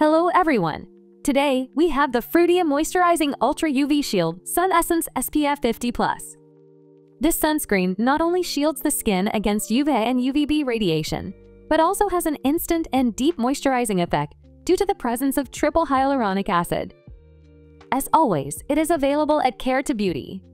Hello everyone! Today, we have the Frudia Moisturizing Ultra UV Shield Sun Essence SPF50+. This sunscreen not only shields the skin against UV and UVB radiation, but also has an instant and deep moisturizing effect due to the presence of triple hyaluronic acid. As always, it is available at Care to Beauty.